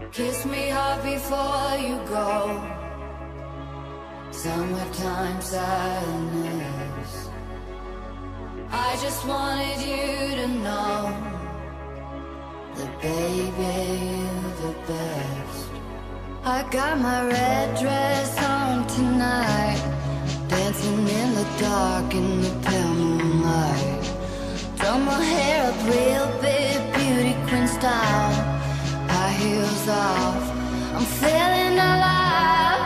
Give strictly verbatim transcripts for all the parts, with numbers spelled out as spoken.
Kiss me hard before you go. Summertime sadness. I just wanted you to know that baby, you're the best. I got my red dress on tonight, dancing in the dark in the pale moonlight. Done my hair up real big, beauty queen style. High heels off, I'm feeling alive.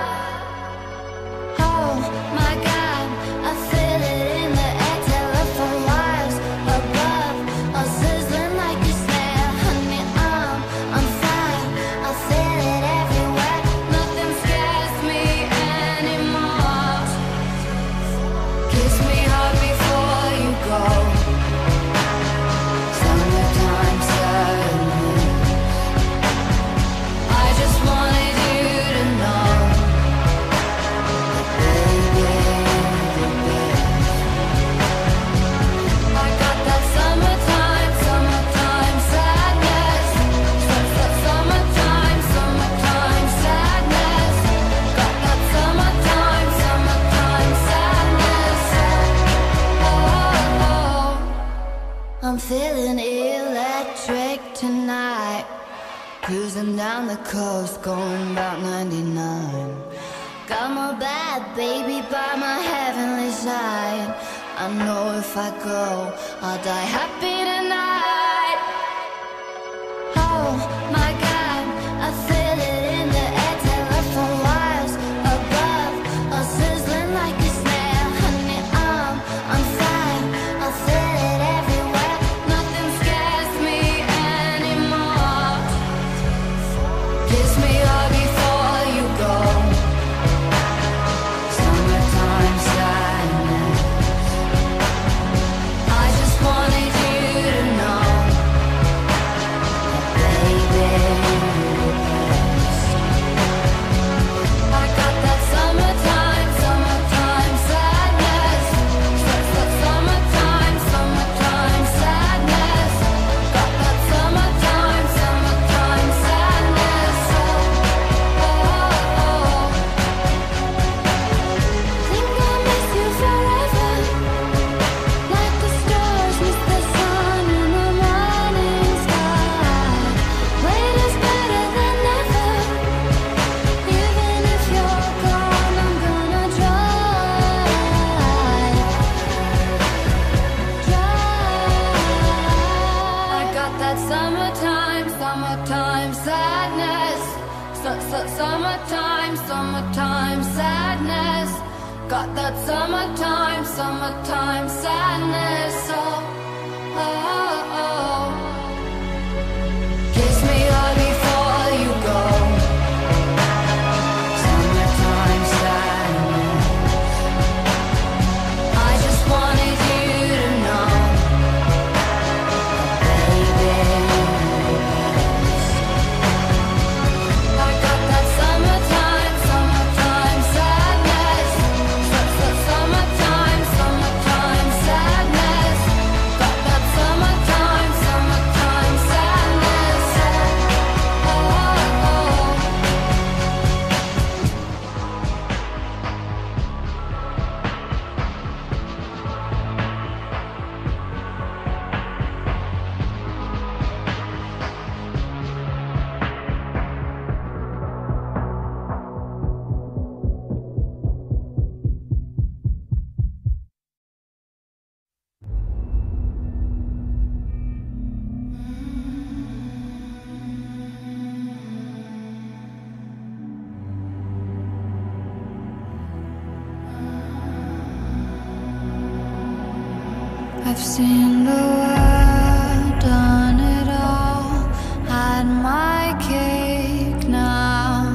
Oh my God, I feel it in the air. Telephone wires above, all sizzling like a snare. Honey, I'm on fire, I feel it everywhere. Nothing scares me anymore. Kiss me hard before you go. Summertime sadness. I just wanted you to know that baby, you're the best. I got that summertime, summertime sadness. Such that summertime, summertime sadness. Got that summertime, summertime sadness. Oh, oh. I'm feeling electric tonight. Cruising down the coast, going about ninety-nine. Got my bad baby by my heavenly side. I know if I go, I'll die happy tonight. Oh my God, I feel it in the air. Telephone wires above, all sizzling like a snare. Honey, I'm on fire, I feel it everywhere. Nothing scares me anymore. Kiss me hard before you go. Summertime sadness. I just wanted you to know that baby, you're the best. I got that summertime, summertime sadness. Such that summertime, summertime sadness. Got that summertime, summertime sadness. Oh, oh, oh. Think I'll miss you forever, like the stars miss the sun in the morning sky. Wait is better than never. Even if you're gone, I'm gonna try, try. I got that summertime, summertime sadness. Su- su- Summertime, summertime sadness. Got that summertime, summertime sadness. Oh, oh, oh. Kiss me hard before you go. Summertime sadness. I just wanted you to know that baby, you're the best. I got that summertime, summertime sadness. Such that summertime, summertime sadness. Got that summertime, summertime sadness. Oh, oh, oh. I've seen the world, done it all, had my cake now.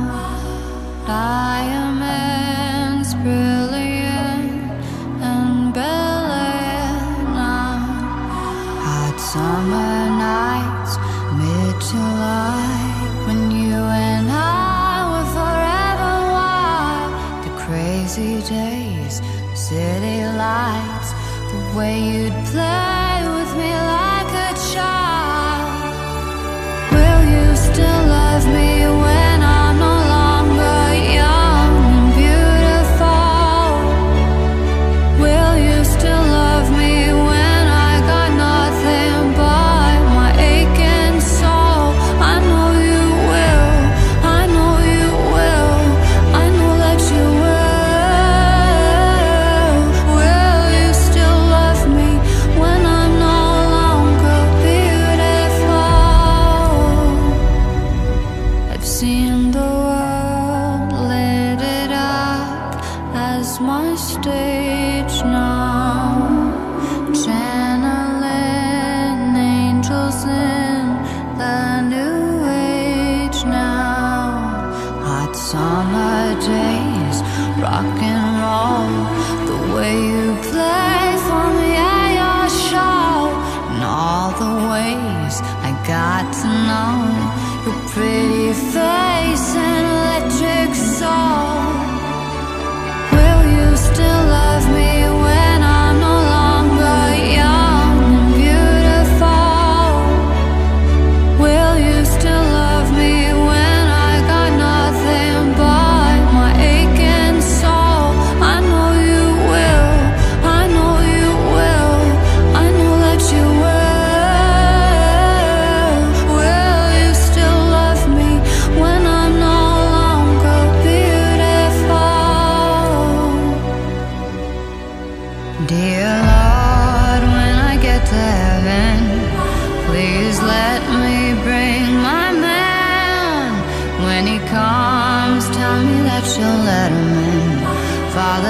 Diamonds brilliant and brilliant now. Hot summer nights, mid-July, when you and I were forever wild. The crazy days, city lights, the way you'd play with me like a child. Will you still love me?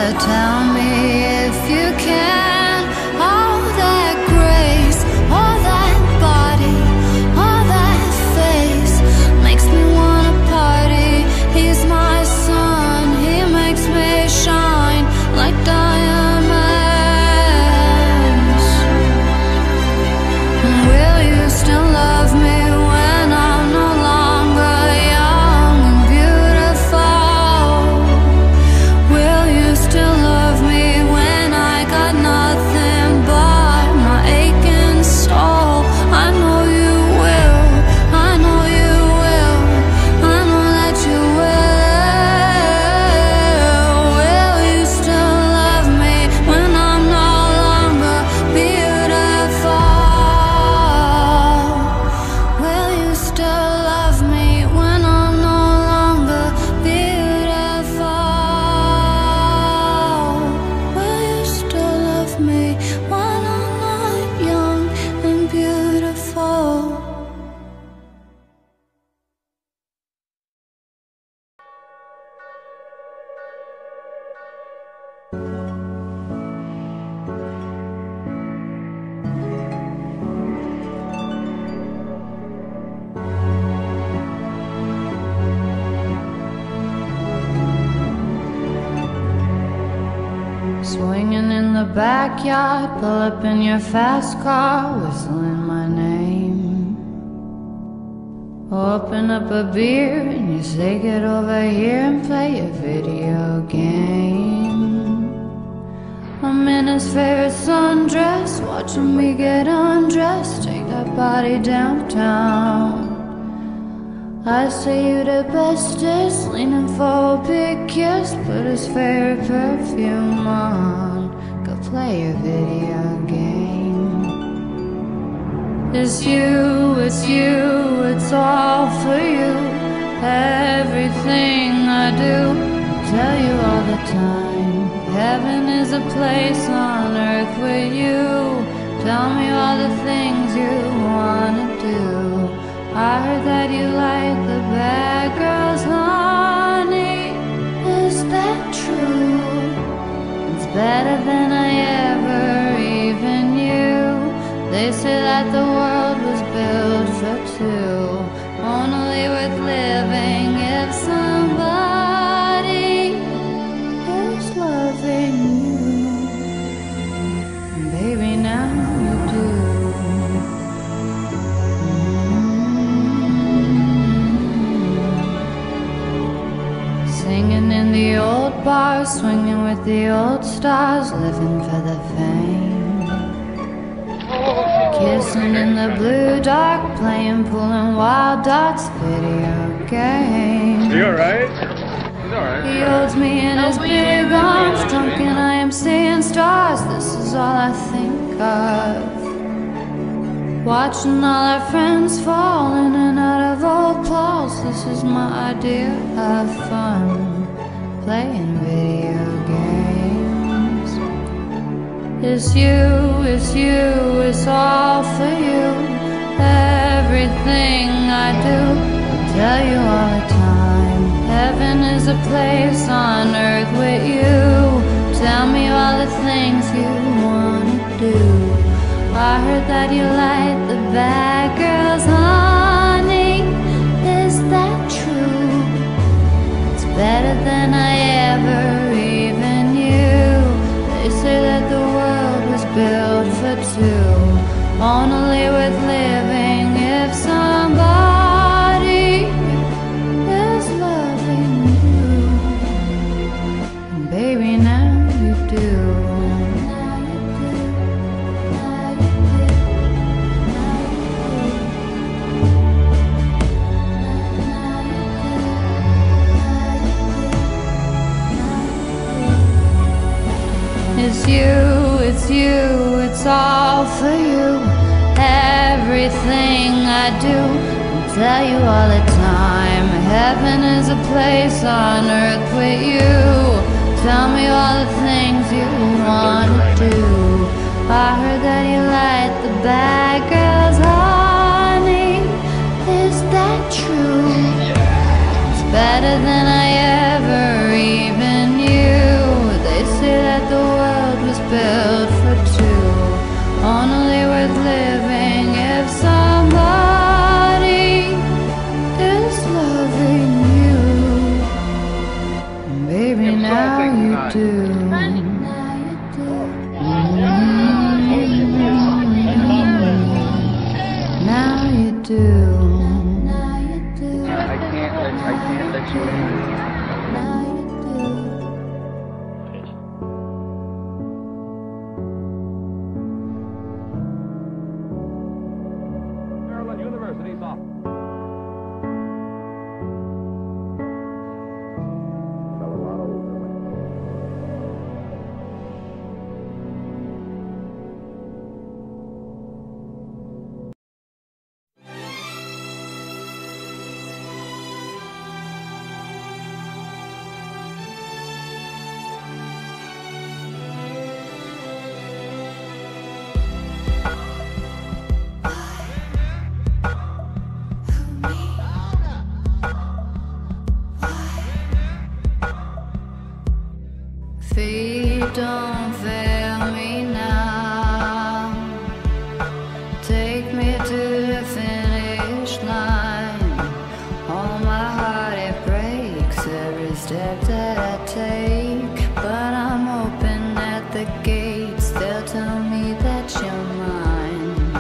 tell me if you can. All that grace, all that body, all that face makes me wanna party. He's my sun, he makes me shine like diamonds. Will you still love me when I'm no longer young and beautiful? Will you still love me when I got nothing but my aching soul? I know you will, I know you will, I know that you will. Will you still love me when I'm no longer beautiful? Will you still love me when I'm no longer beautiful? Will you still love me when I'm not young and beautiful? Swinging in the backyard, pull up in your fast car, whistling my name. Open up a beer and you say get over here and play a video game. I'm in his favorite sundress, watching me get undressed, take that body downtown. I say you the bestest, leaning for a big kiss, put his favorite perfume on, go play a video game. It's you, it's you, it's all for you. Everything I do, I tell you all the time. Heaven is a place on earth with you. Tell me all the things you wanna do. I heard that you like the bad girls, honey. Is that true? It's better than I ever even knew. They say that the world was built for two, only worth living if somebody is loving you. And baby, now you do. Singing in the old bars, swinging with the old stars, living for the fame. Kissing in the blue dark, playing pool and wild dots, video game. You alright? He's alright. He holds me in his big arms, drunk and I am seeing stars. This is all I think of. Watching all our friends fall in and out of old clothes. This is my idea of fun, playing video games. It's you, it's you, it's all for you. Everything I do, I tell you all the time. Heaven is a place on earth with you. Tell me all the things you wanna do. I heard that you like the bad girls, honey. Is that true? It's better than I ever even knew. They say that the world was built for two, only worth living if somebody is loving you. And baby, now you do. It's you, it's you, it's all for you. Everything I do, I tell you all the time. Heaven is a place on earth with you. Tell me all the things you wanna do. I heard that you like the bad girls, honey. Is that true? It's better than I ever even knew. They say Maryland University's off. Feet don't fail me now. Take me to the finish line. Oh, my heart, it breaks every step that I take. But I'm hoping at the gates they'll tell me that you're mine.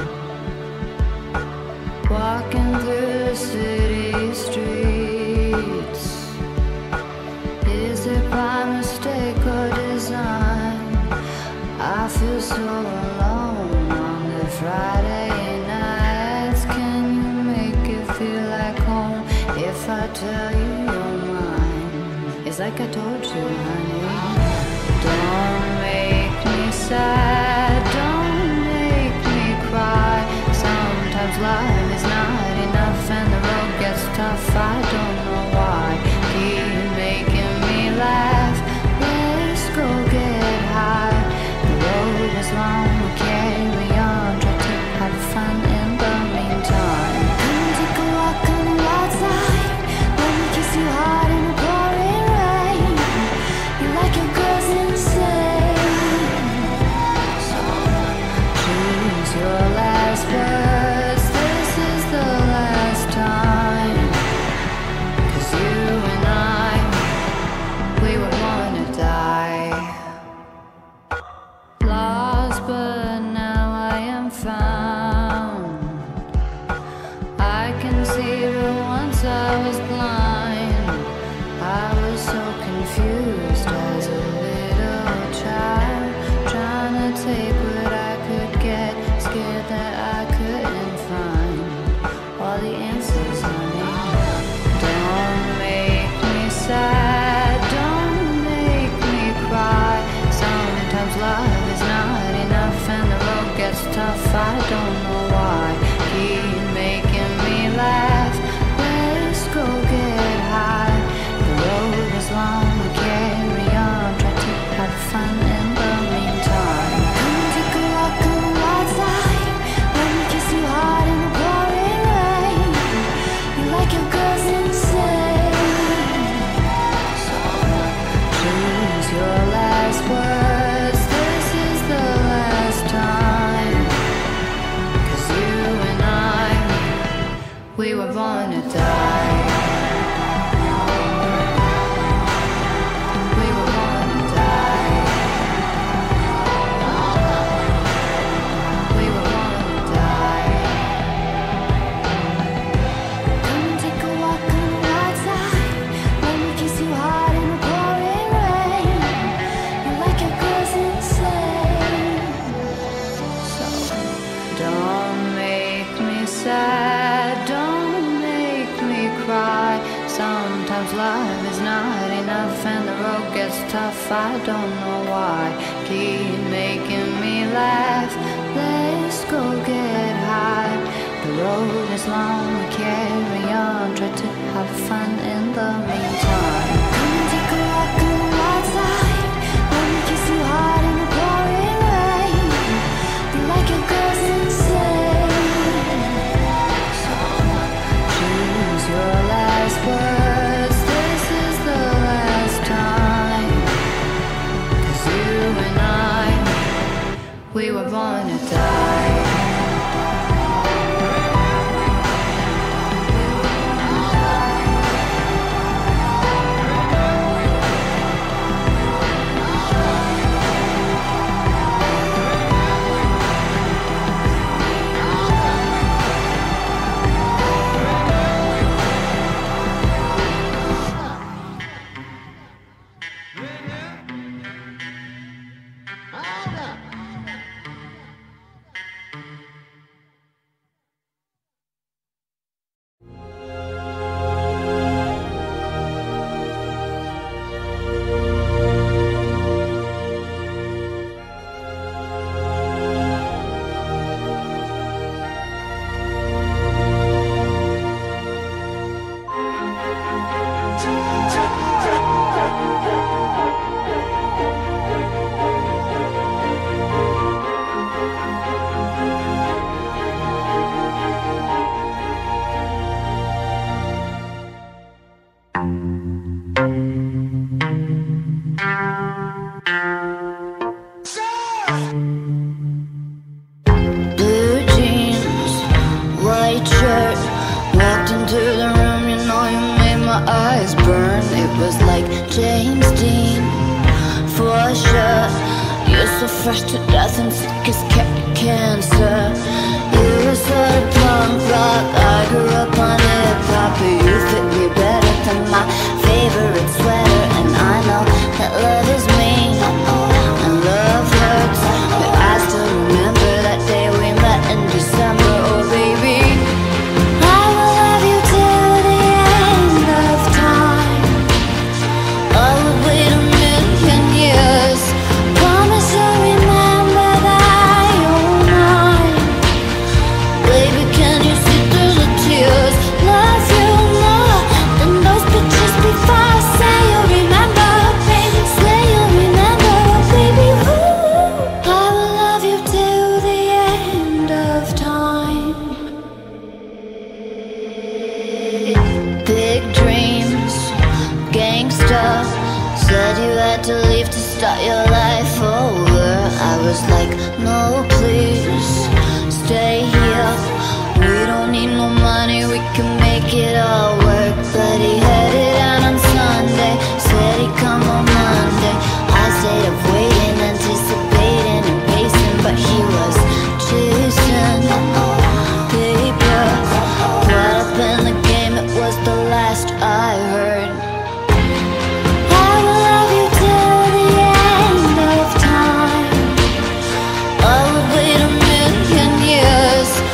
Walking through the city streets, is it by mistake or design? I feel so alone on the Friday nights. Can you make it feel like home if I tell you you're mine? It's like I told you, honey. Don't make me sad, don't make me cry. Sometimes life is not enough and the road gets tough. I don't know why. Keep making me laugh. Let's go get high. The road is long, we'll carry on. Try to have fun in the meantime. Come take a walk on the wild side. Let me kiss you hard in the pouring rain. You like your girls insane. So choose your last words. This is the last time. 'Cause you and I, we were born to die. Lost, but now I am found. I can see, but once I was blind. I was so confused as a little child, trying to take what I could get, scared that I couldn't find all the answers, honey. Don't make me sad, don't make me cry. Sometimes love is not enough and the road gets tough. I don't know why. Keep making me laugh. Let's go get high. The road is long, we carry on. Try to have fun in the meantime. Come take a walk on the wild side. Let me kiss you hard in the pouring rain. You like your girls insane. So choose your last words. This is the last time. 'Cause you and I, we were born to die. We were born to die. We were born to die. Come and take a walk on the wild side. Let me kiss you hard in the pouring rain. You like your girls insane. So don't make me sad, don't make me cry. Sometimes love is not enough and the road gets tough. I don't know why. Keep making me laugh. Let's go get high. The road is long, we carry on. Try to have fun in the meantime. Come and take a walk on the wild side. Let me kiss you hard in the pouring rain. You like your girls insane. So choose your last words. This is the last time. 'Cause you and I, we were born to die. Blue jeans, white shirt. Walked into the room, you know you made my eyes burn. It was like James Dean, for sure. You're so fresh to death and sick as ca cancer. You were sort of punk rock, I grew up on hip-hop. But you fit me better than my favorite sweater. And I know that love is mean and love hurts, but I still remember that day we met in December. Oh baby, I will love you till the end of time. I would wait a million years. Promise you'll remember that you're mine. Baby, can you see through the tears? Love you more than those pictures before. Say you'll remember, baby. Say you'll remember, baby. Ooh, I will love you till the end of time. Big dreams, gangsta. Said you had to leave to start your life over. I was like, no please, stay here. We don't need no money, we can make it all work. But he headed out on Sunday, said he'd come on Monday. I stayed up waiting, anticipating and pacing, but he was chasing paper. Caught up in the game, it was the last I heard. I will love you till the end of time. I would wait a million years.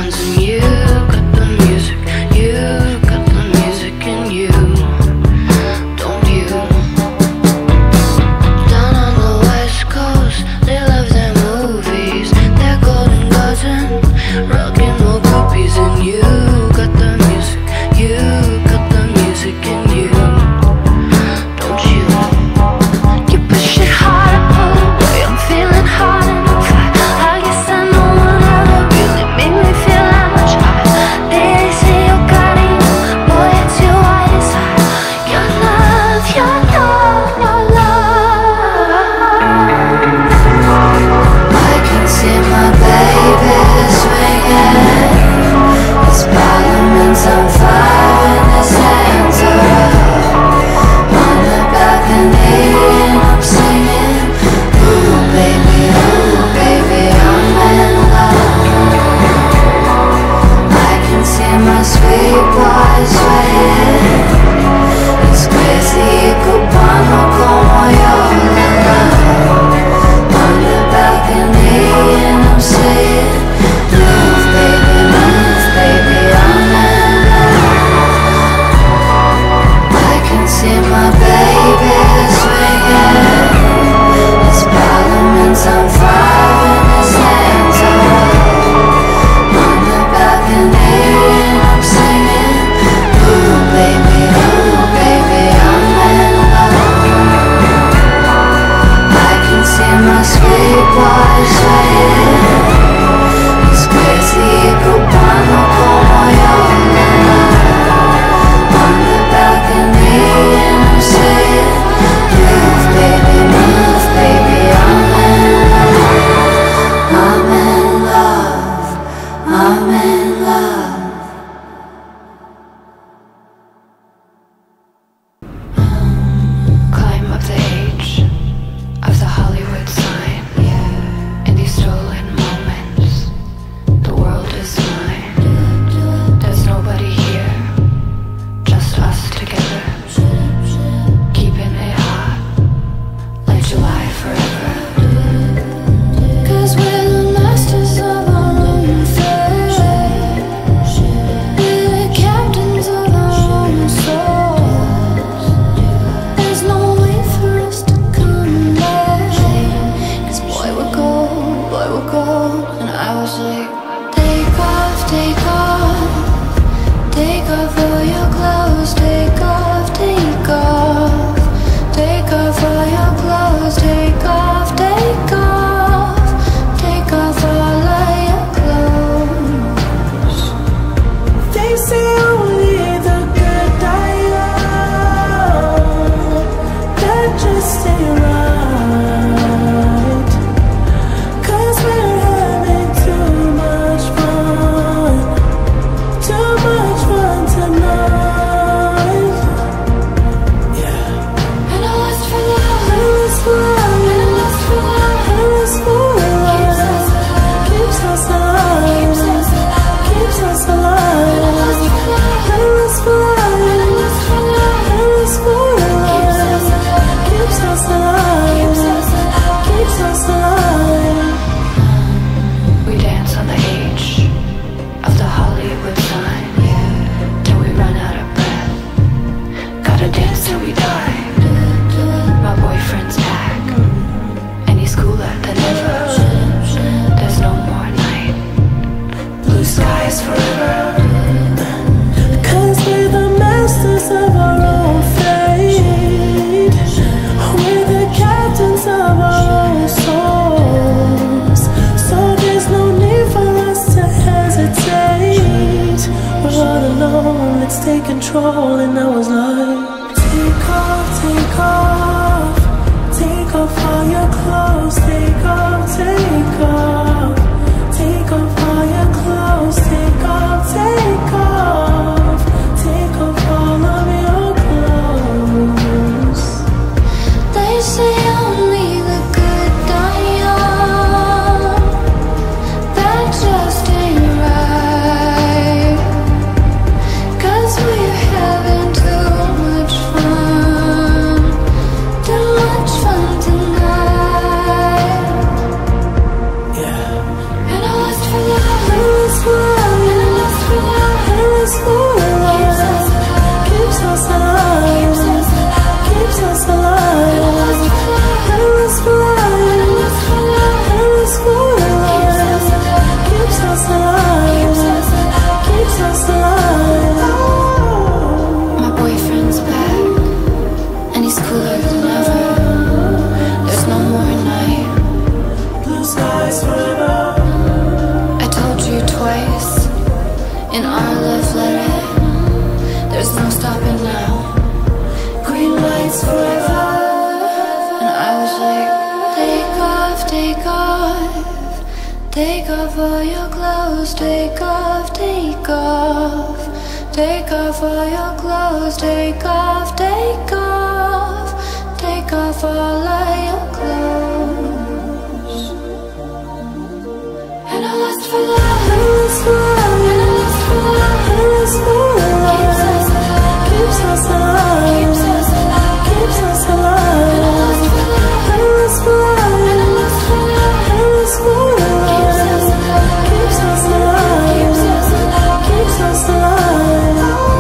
guns and you got the music. You got the music in you, don't you? Down on the west coast, they love their movies, their golden cousin, rockin' more groupies. And you got the music, you got the music in you, don't you? You push it hard and pull away, I'm feeling hot and on fire. I guess I know one ever really made me feel that much higher. They say you got it, boy, it's your whitest high. Your love, your love, your love. I can see my baby swinging. His parliament's on fire and his hands are up on the balcony and I'm singing. Ooh, baby, ooh, baby, I'm in love. I can see my sweet boy swaying. It's crazy, cubano como yo, la la. On the balcony and I'm saying, move, baby, move, baby, I'm in love. I can see my baby swinging. His parliament's on fire and his hands are up on the balcony and I'm singing. Ooh, baby, ooh, baby, I'm in love. I can see my sweet boy swaying. It's crazy, cubano como yo, la la. On the balcony and I'm saying, move, baby, move, baby, I'm in love. I'm in love, I'm in love. Climb up the H of the Hollywood sign. In these stolen moments, the world is mine. There's nobody here, just us together, keeping it hot like July forever. 'Cause we're the masters of our own fate. We're the captains of our own souls. There's no way for us to come back. 'Cause boy, we're gold, boy, we're gold. And I was like, take off, take off, take off all your clothes, take off, take off, take off all your clothes, take off, take off, take off all of your clothes. They say only the good die young. That just ain't right. 'Cause we're having too much Take off all your clothes, take off, take off. Take off all your clothes, take off, take off. Take off all of your clothes. And I lust for love, and I lust for love, and I lust for love, and I lust for love. Keeps us alive, keeps us alive, keeps us alive, keeps us alive. And I lust for love, and I lust for love, and I lust for love, and I lust for love. Keeps us alive, keeps us alive, keeps us alive.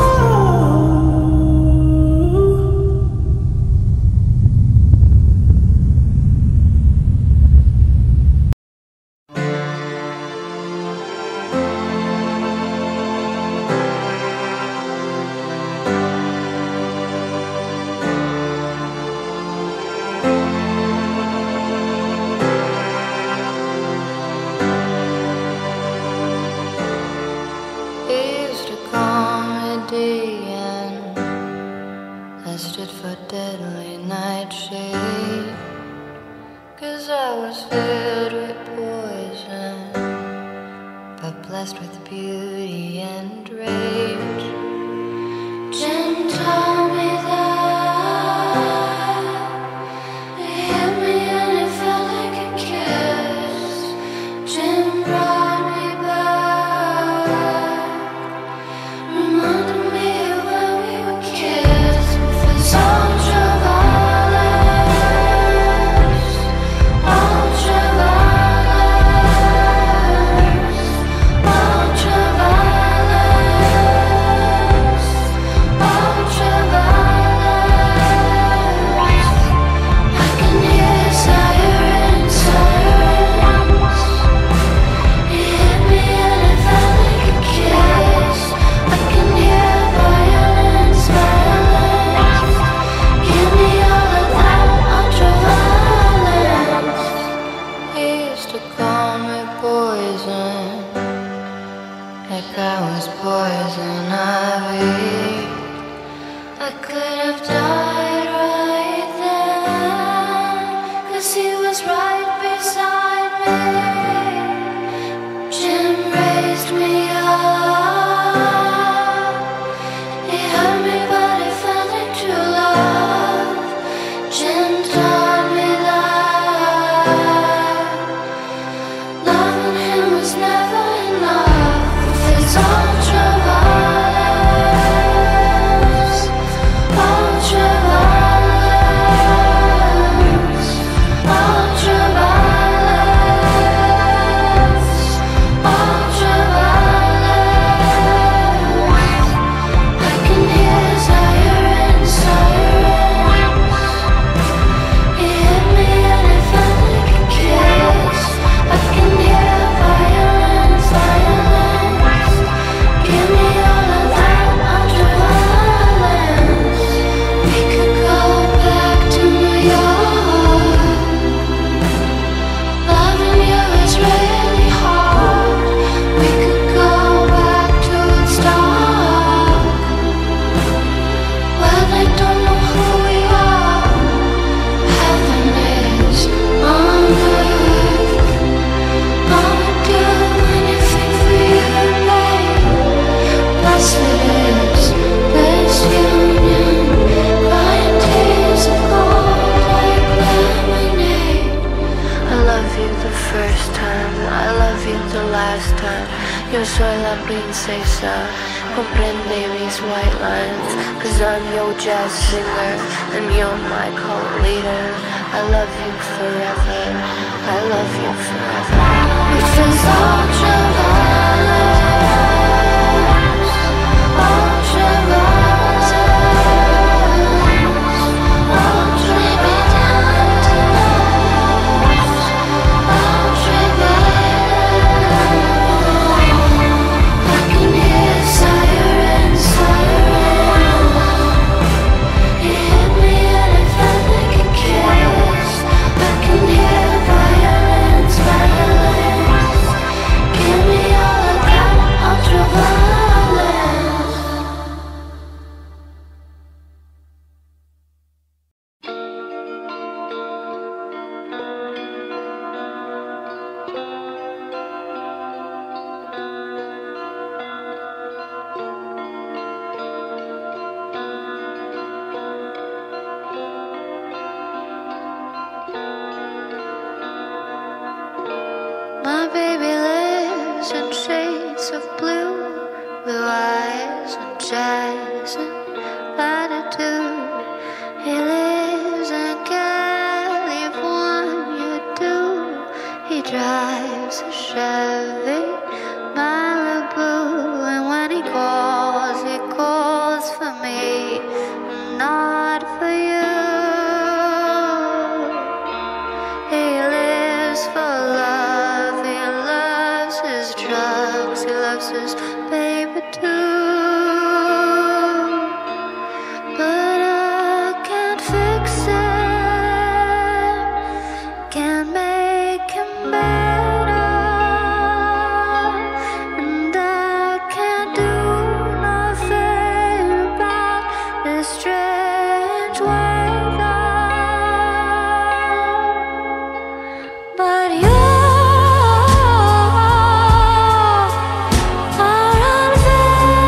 Yo soy la princesa, comprende mis white lines, cause I'm your jazz singer, and you're my cult leader. I love you forever, I love you forever. Which is ultraviolet, ultraviolet, violence, violence. baby lives in shades of blue, blue eyes and jazz and latitude. He lives in California too. He drives a Chevy Malibu, and when he calls, he calls for me, not for you. He lives for love, he loves his drugs, he loves his baby too. But I can't fix it, can't make him better, and I can't do nothing about this strange weather. But you're far unfair.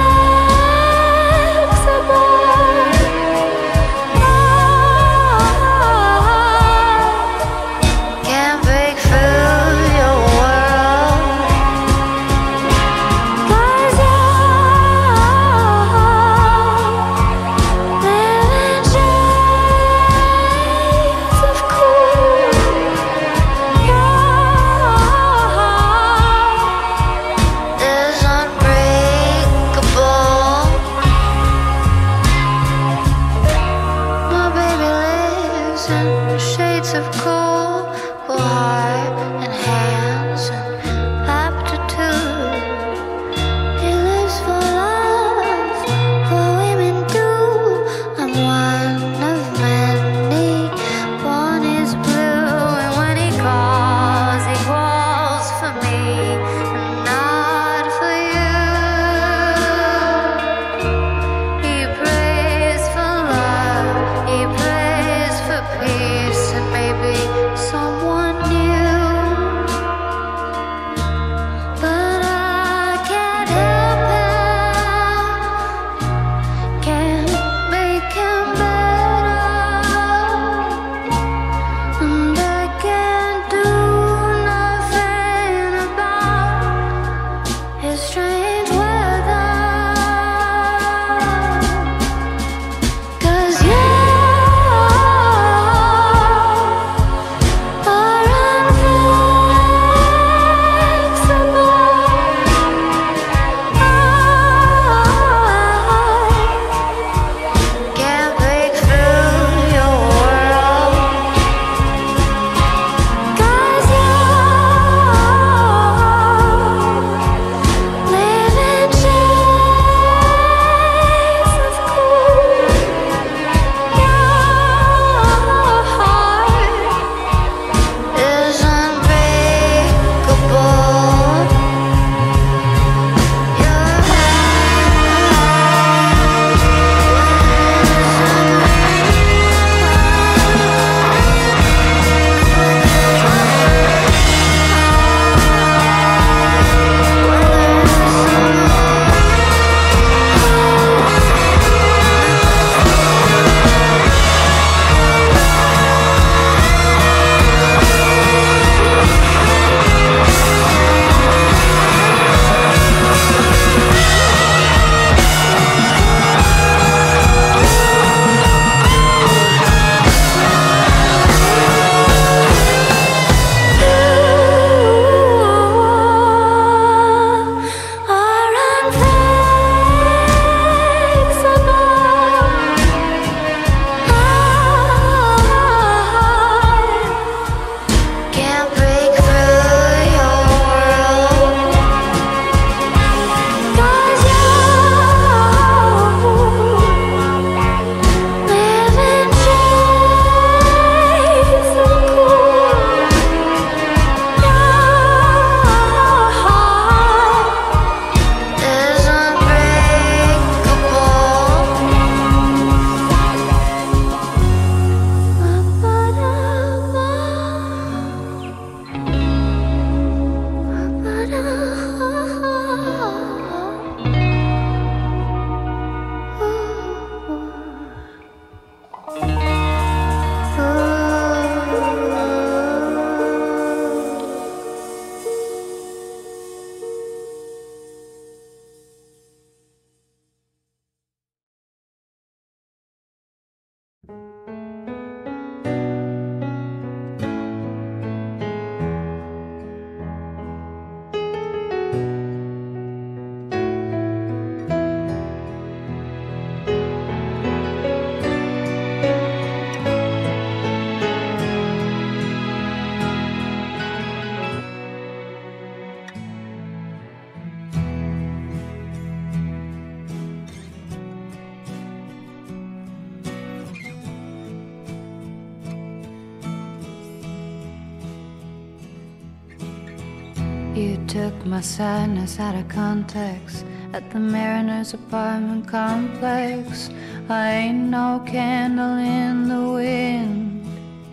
you took my sadness out of context at the Mariners apartment complex. I ain't no candle in the wind.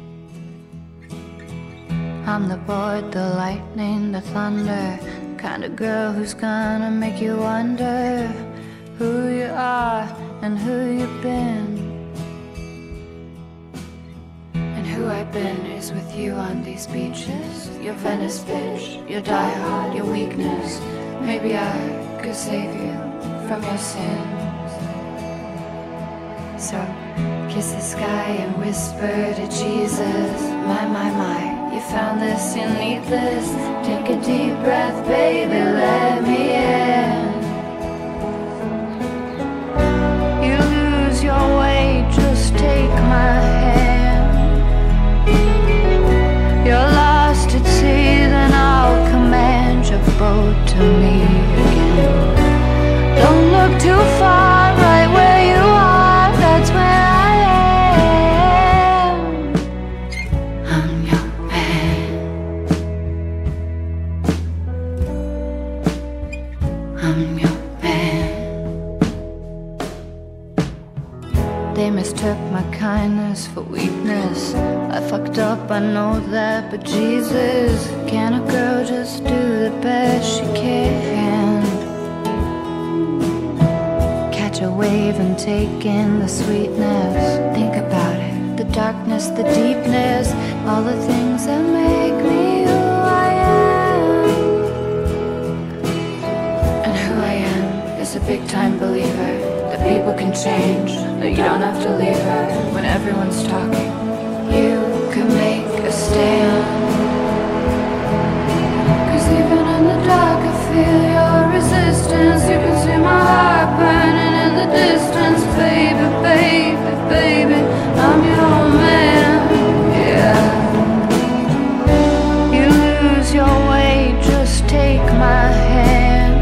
I'm the board, the lightning, the thunder, kind of girl who's gonna make you wonder who you are and who you've been. And who I've been is with you on these beaches. Your Venice bitch, your diehard, your weakness. Maybe I could save you from your sins. So kiss the sky and whisper to Jesus. My, my, my, you found this, you need this. Take a deep breath, baby, let me in. You lose your way, just take my hand. You're lost at sea, then I'll command your boat to me again. Don't look too far, right where you are, that's where I am. I'm your man. I'm your man. They mistook my kindness for weakness. I fucked up, I know that, but Jesus, can a girl just do the best she can? Catch a wave and take in the sweetness. Think about it, the darkness, the deepness, all the things that make me who I am. And who I am is a big time believer that people can change, that you don't have to leave her when everyone's talking. You could make a stand. Cause even in the dark I feel your resistance. You can see my heart burning in the distance. Baby, baby, baby, I'm your man, yeah. You lose your way, just take my hand.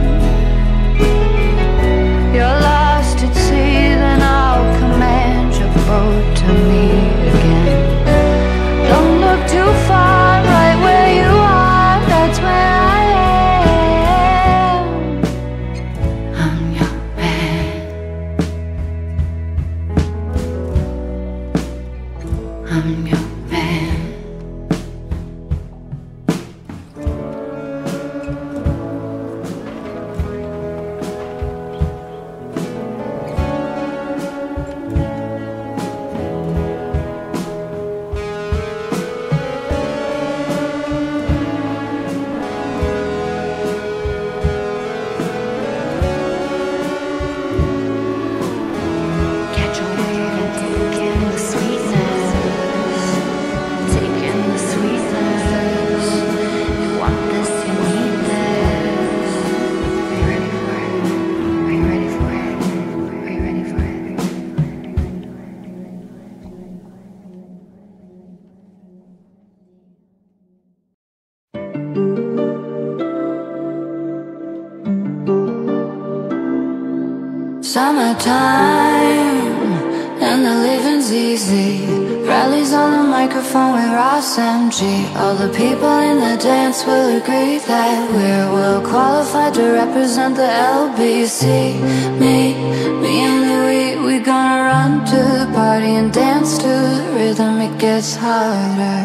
You're lost at sea, then I'll command your boat to me again. Don't look too far, right where you are, that's where I am. I'm your man. I'm your man. Catch a wave and take in the sweetness. Take in the sweetness. You want this, you need this. Are you ready for it? Are you ready for it? Are you ready for it? Summertime, and the living's easy. Rallies on the microphone with Ross M G. All the people in the dance will agree that we're well qualified to represent the L B C. Me, me and Louis, we gonna run to the party and dance to the rhythm. It gets harder.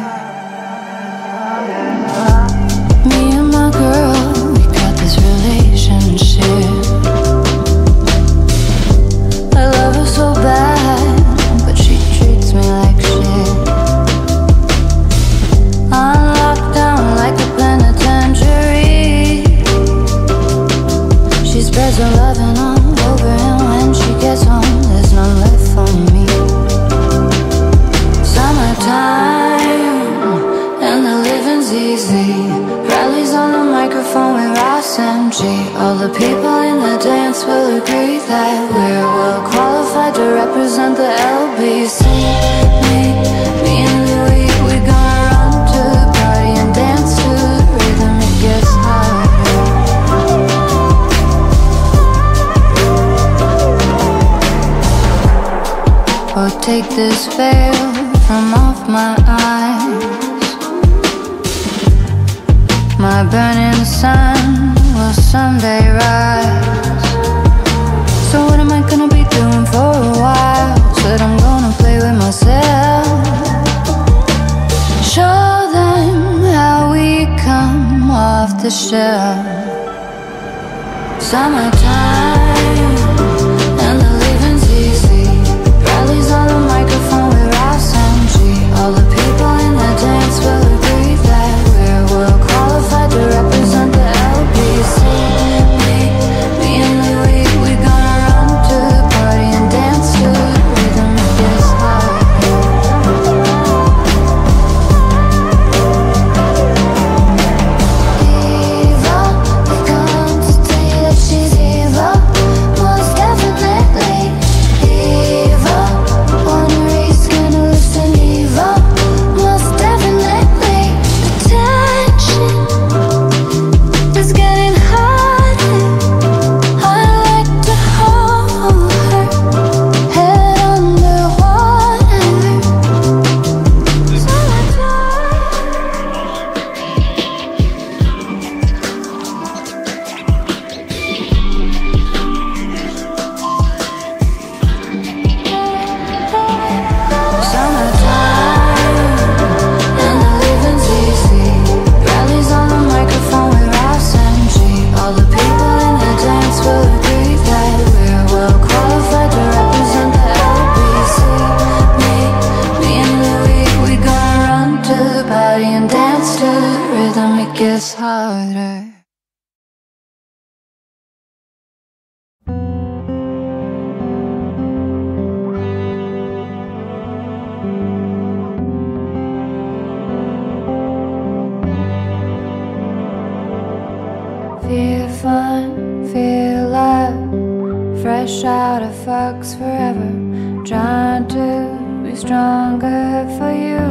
Me and my girl, we got this relationship. I love her so bad, but she treats me like shit. I'm locked down like a penitentiary. She spreads her loving all over, and when she gets home, there's none left for me. Summertime, and the living's easy. Rallies on the microphone with Ross M G. All the people in the dance will agree that we're well qualified to represent the L B C. Me, me and Louis, we gonna run to the party and dance to the rhythm. It gets harder. Oh, take this veil from off my eyes. My might burn in the sun will someday rise. So what am I gonna be doing for a while? Said I'm gonna play with myself. Show them how we come off the shelf. Summertime and the living's easy. Rallies on the microphone with Ross M G. All the people in the dance will agree that we're well qualified to represent the L B C. Me, me and Louis, we gonna run to the party and dance to the rhythm that gets hard. Evil, they come to tell you that she's evil. Most definitely evil. Wonder he's gonna listen evil. Most definitely the tension is getting harder. I like to hold her head underwater. Summertime, and the living's easy. Rallies on the microphone with Ross M G. All the people in the dance will agree that we're well qualified to represent the L B C. Me, me and Louis, we gonna run to the party and dance to the rhythm. It gets harder. Feel fun, feel love, fresh out of fucks forever. Trying to be stronger for you.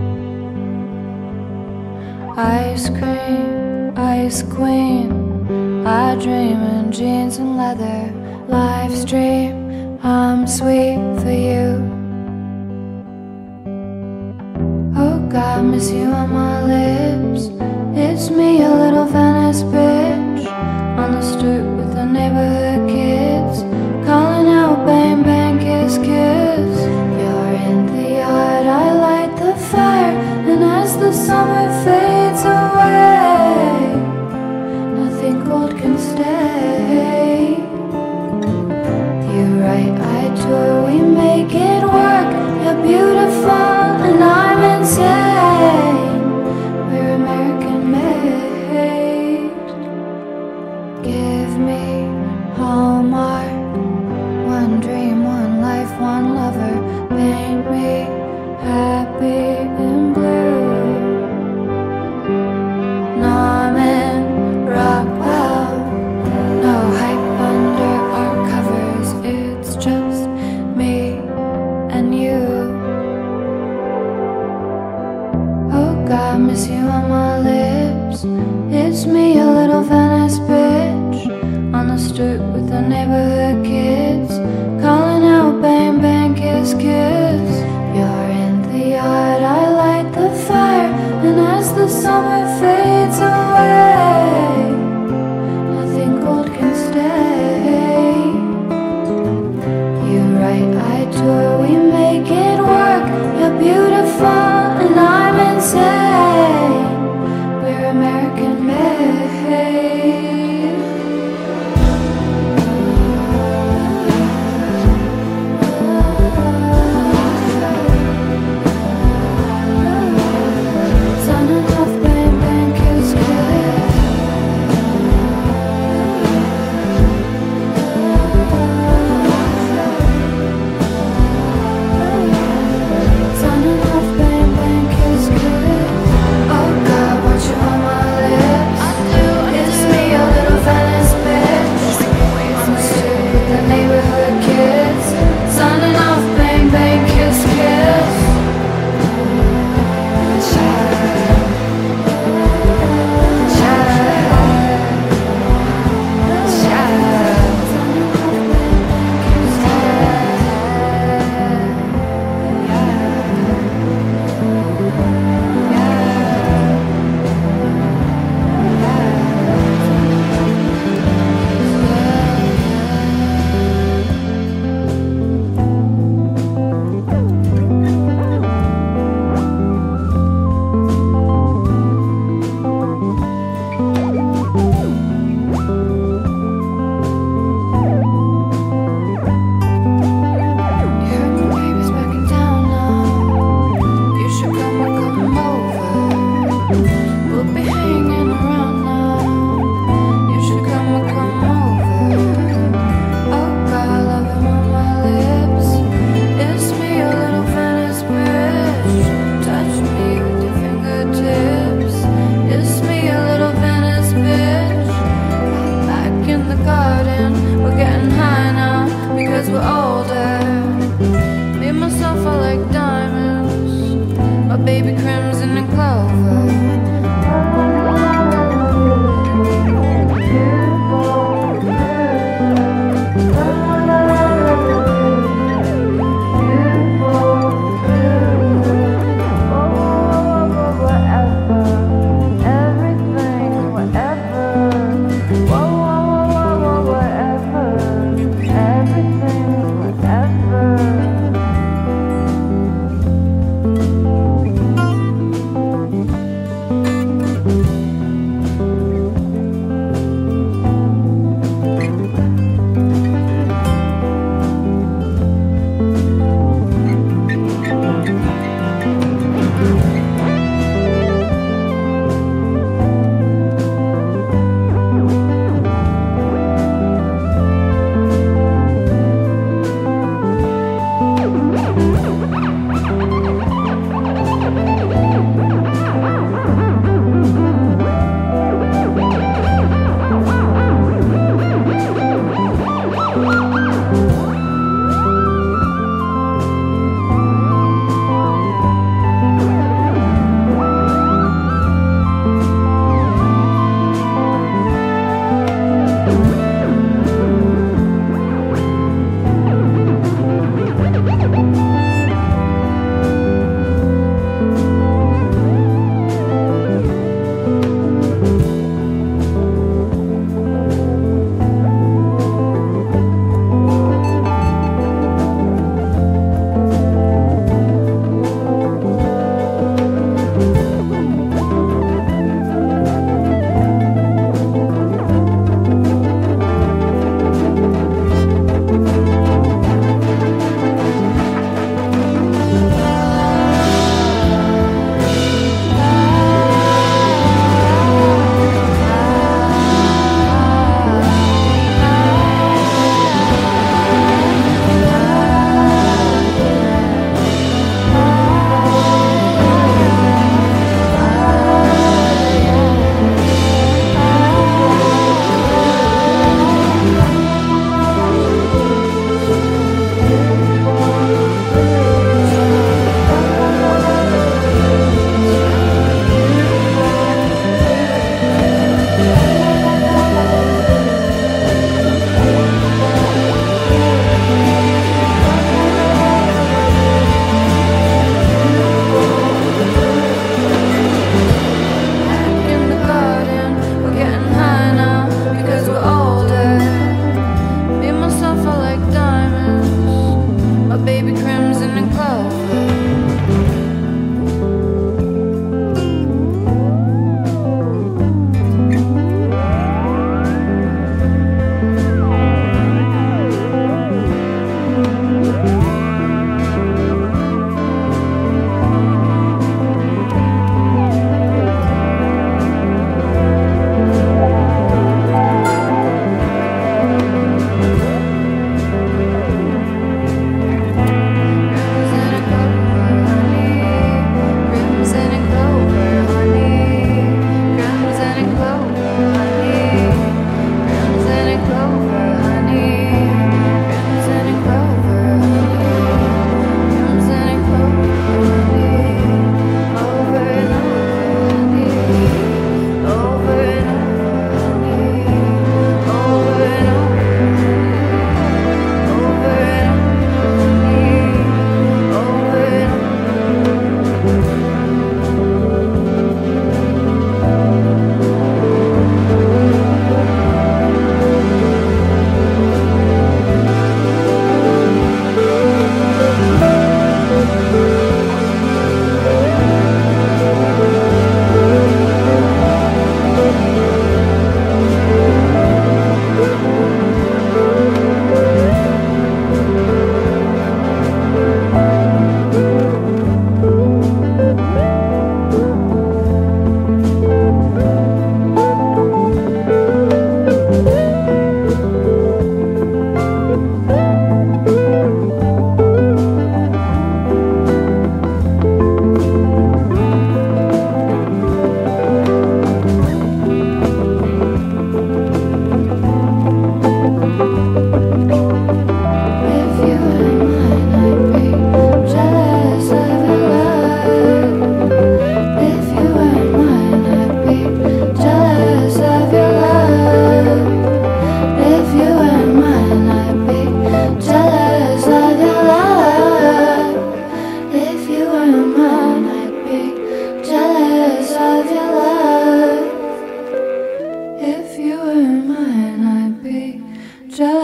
Ice cream, ice queen, I dream in jeans and leather. Live stream, I'm sweet for you. Oh God, miss you on my lips. It's me, a little Venice bitch, on the stoop with the neighborhood kids, calling out bang bang kiss kiss. You're in the yard, I light the fire, and as the summer fades away, nothing cold can stay. You're right, I tour, we make it work. You're beautiful and I'm insane. We're American made.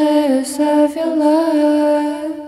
jealous of your love.